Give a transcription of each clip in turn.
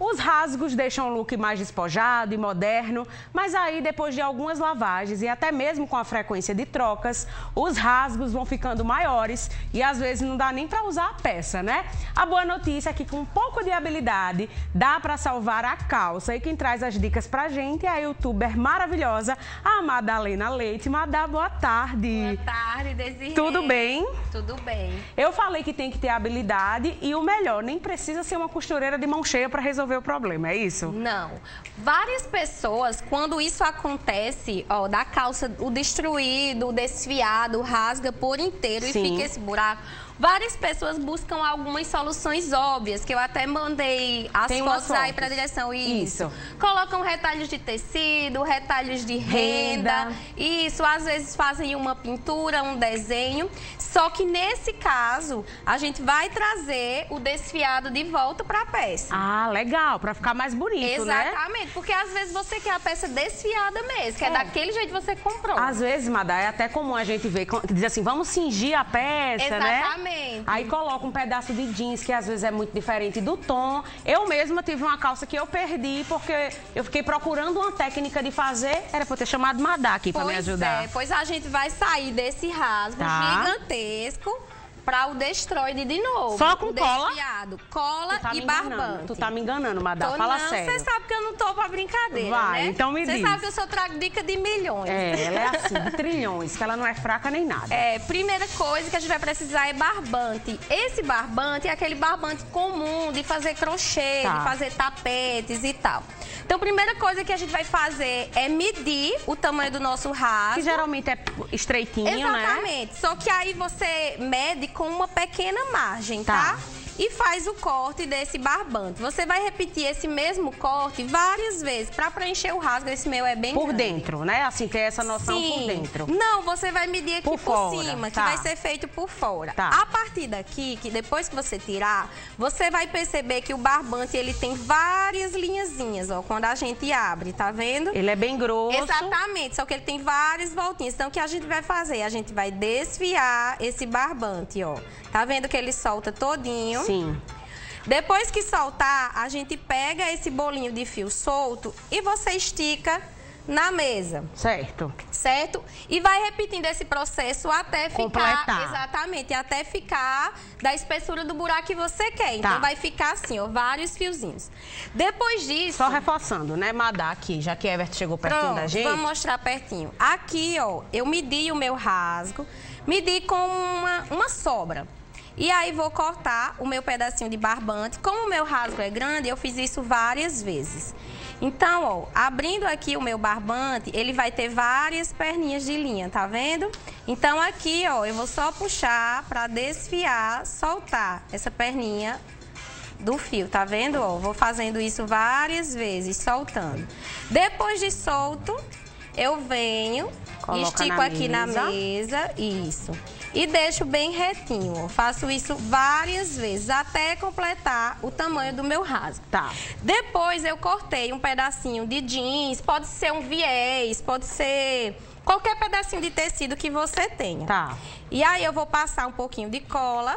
Os rasgos deixam o look mais despojado e moderno, mas aí depois de algumas lavagens e até mesmo com a frequência de trocas, os rasgos vão ficando maiores e às vezes não dá nem para usar a peça, né? A boa notícia é que com um pouco de habilidade dá para salvar a calça. E quem traz as dicas pra gente é a youtuber maravilhosa, a Madalena Leite. Madá, boa tarde. Boa tarde, Desirê. Tudo bem? Tudo bem. Eu falei que tem que ter habilidade e o melhor, nem precisa ser uma costureira de mão cheia para resolver o problema, é isso? Não. Várias pessoas, quando isso acontece, ó, da calça, o destruído, o desfiado, rasga por inteiro e fica esse buraco. Várias pessoas buscam algumas soluções óbvias, que eu até mandei as fotos aí para a direção. Isso. Colocam retalhos de tecido, retalhos de renda. Isso, às vezes fazem uma pintura, um desenho. Só que nesse caso, a gente vai trazer o desfiado de volta para a peça. Ah, legal, para ficar mais bonito, né? Exatamente, porque às vezes você quer a peça desfiada mesmo, que é daquele jeito que você comprou. Às vezes, Madá, é até comum a gente ver, diz assim, vamos cingir a peça, né? Exatamente. Aí coloca um pedaço de jeans que às vezes é muito diferente do tom. Eu mesma tive uma calça que eu perdi porque eu fiquei procurando uma técnica de fazer. Era pra eu ter chamado Madá aqui pra me ajudar. Pois a gente vai sair desse rasgo gigantesco para o destroide de novo. Só com cola? Cola e barbante. Tu tá me enganando, Madá, fala sério. Você sabe que eu não tô pra brincadeira, vai, né? Então me diz. Você sabe que eu só trago dica de milhões. É, ela é assim, de trilhões, que ela não é fraca nem nada. Primeira coisa que a gente vai precisar é barbante. Esse barbante é aquele barbante comum de fazer crochê, de fazer tapetes e tal. Então, a primeira coisa que a gente vai fazer é medir o tamanho do nosso rasgo. Que geralmente é estreitinho, né? Exatamente. Só que aí você mede com uma pequena margem, tá? E faz o corte desse barbante. Você vai repetir esse mesmo corte várias vezes para preencher o rasgo. Esse meu é bem grande. Por dentro, né? Assim, ter essa noção por dentro. Não, você vai medir aqui por cima, que vai ser feito por fora. A partir daqui, que depois que você tirar, você vai perceber que o barbante, ele tem várias linhazinhas, ó, quando a gente abre, tá vendo? Ele é bem grosso. Exatamente, só que ele tem várias voltinhas. Então, o que a gente vai fazer? A gente vai desfiar esse barbante, ó. Tá vendo que ele solta todinho? Sim. Depois que soltar, a gente pega esse bolinho de fio solto e você estica na mesa. Certo. Certo? E vai repetindo esse processo até ficar... Exatamente, até ficar da espessura do buraco que você quer. Então, vai ficar assim, ó, vários fiozinhos. Depois disso... Só reforçando, né, Madá, aqui, já que Everton chegou pertinho da gente. Vamos mostrar pertinho. Aqui, ó, eu medi o meu rasgo, medi com uma sobra. E aí, vou cortar o meu pedacinho de barbante. Como o meu rasgo é grande, eu fiz isso várias vezes. Então, ó, abrindo aqui o meu barbante, ele vai ter várias perninhas de linha, tá vendo? Então, aqui, ó, eu vou só puxar para desfiar, soltar essa perninha do fio, tá vendo? Ó, vou fazendo isso várias vezes, soltando. Depois de solto, eu venho, estico aqui na mesa, isso. E deixo bem retinho, ó. Faço isso várias vezes, até completar o tamanho do meu rasgo. Depois eu cortei um pedacinho de jeans, pode ser um viés, pode ser qualquer pedacinho de tecido que você tenha. E aí eu vou passar um pouquinho de cola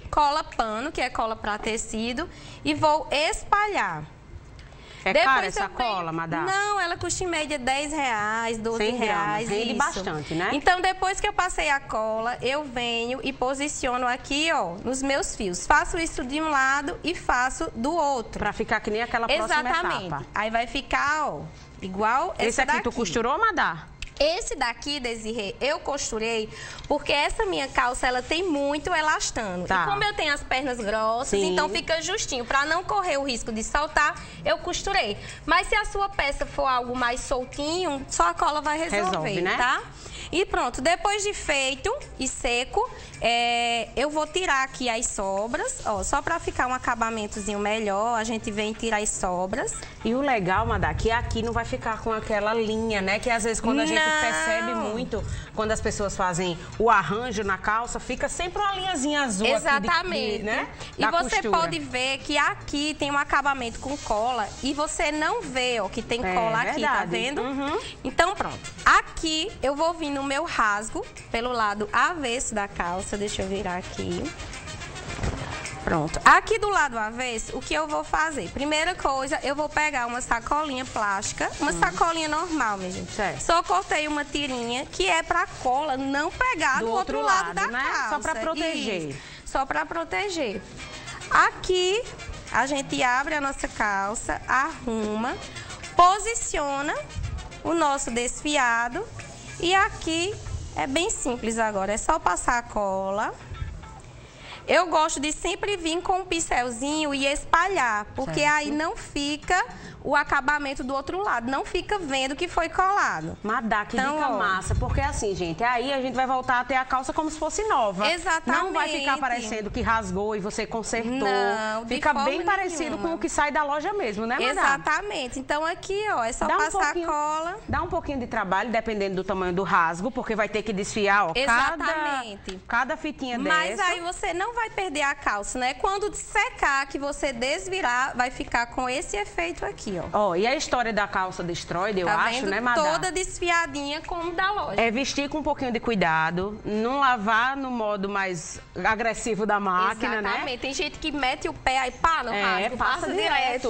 pano, que é cola para tecido, e vou espalhar. É cara essa cola, Madá? Não, ela custa em média R$10, R$12. Rende bastante, né? Então, depois que eu passei a cola, eu venho e posiciono aqui, ó, nos meus fios. Faço isso de um lado e faço do outro. Pra ficar que nem aquela próxima etapa. Exatamente. Aí vai ficar, ó, igual essa daqui. Esse aqui tu costurou, Madá? Esse daqui, Desirê, eu costurei porque essa minha calça, ela tem muito elastano. E como eu tenho as pernas grossas, então fica justinho. Pra não correr o risco de soltar, eu costurei. Mas se a sua peça for algo mais soltinho, só a cola vai resolver, né? Tá? E pronto, depois de feito e seco, eu vou tirar aqui as sobras, ó, só pra ficar um acabamentozinho melhor, a gente vem tirar as sobras. E o legal, Madá, que aqui não vai ficar com aquela linha, né? Que às vezes quando a gente percebe muito, quando as pessoas fazem o arranjo na calça, fica sempre uma linhazinha azul. Exatamente. Aqui né? E você pode ver que aqui tem um acabamento com cola e você não vê, ó, que tem cola aqui, tá vendo? Então pronto. Aqui eu vou vir no meu rasgo, pelo lado avesso da calça, deixa eu virar aqui. Pronto. Aqui do lado avesso, o que eu vou fazer? Primeira coisa, eu vou pegar uma sacolinha plástica, uma sacolinha normal, minha gente. Certo. Só cortei uma tirinha, que é pra cola não pegar do outro lado da né? calça. Só pra proteger. Isso. Só pra proteger. Aqui, a gente abre a nossa calça, arruma, posiciona o nosso desfiado e aqui é bem simples agora, é só passar a cola. Eu gosto de sempre vir com um pincelzinho e espalhar, porque aí não fica o acabamento do outro lado, não fica vendo que foi colado. Madá, que dica massa, porque assim, gente, aí a gente vai voltar a ter a calça como se fosse nova. Exatamente. Não vai ficar parecendo que rasgou e você consertou. Não, de fica forma bem parecido nenhuma. com o que sai da loja mesmo, né, Madá? Exatamente. Então aqui, ó, é só passar a cola. Dá um pouquinho de trabalho, dependendo do tamanho do rasgo, porque vai ter que desfiar, ó, Exatamente. cada fitinha Mas dessa. aí você não vai perder a calça, né? Quando secar, que você desvirar, vai ficar com esse efeito aqui, ó. Ó, e a história da calça destroyed, eu acho, né, Madá? Toda desfiadinha como da loja. É vestir com um pouquinho de cuidado, não lavar no modo mais agressivo da máquina, né? Exatamente. Tem gente que mete o pé aí, pá, no rasgo, passa direto.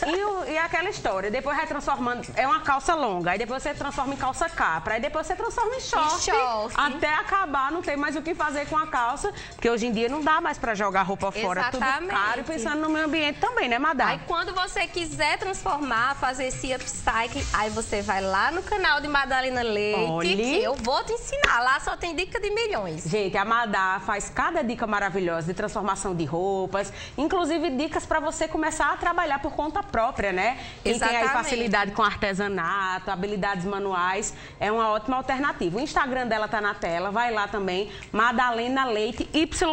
E aquela história, depois vai transformando, é uma calça longa, aí depois você transforma em calça capra, aí depois você transforma em short, até acabar, não tem mais o que fazer com a calça, porque hoje em dia não dá mais pra jogar roupa fora, tudo caro, e pensando no meio ambiente também, né, Madá? Aí quando você quiser transformar, fazer esse upcycling, aí você vai lá no canal de Madalena Leite, que eu vou te ensinar, lá só tem dica de milhões. Gente, a Madá faz cada dica maravilhosa de transformação de roupas, inclusive dicas pra você começar a trabalhar por conta própria, né? Quem tem aí facilidade com artesanato, habilidades manuais, é uma ótima alternativa. O Instagram dela tá na tela, vai lá também, Madalena Leite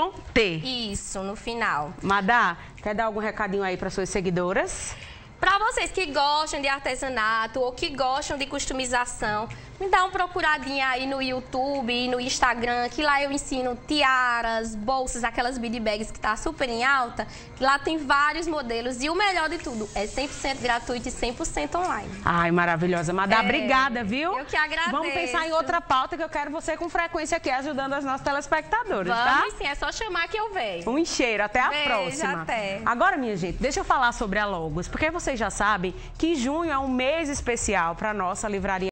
YT. Isso, no final. Madá, quer dar algum recadinho aí para suas seguidoras? Para vocês que gostam de artesanato ou que gostam de customização, me dá uma procuradinha aí no YouTube e no Instagram, que lá eu ensino tiaras, bolsas, aquelas bead bags que tá super em alta. Lá tem vários modelos e o melhor de tudo, é 100% gratuito e 100% online. Ai, maravilhosa. Madá, obrigada, viu? Eu que agradeço. Vamos pensar em outra pauta que eu quero você com frequência aqui ajudando as nossas telespectadoras, tá? Vamos sim, é só chamar que eu venho. Um cheiro, até a próxima. Até. Agora, minha gente, deixa eu falar sobre a Logos, porque vocês já sabem que junho é um mês especial para nossa livraria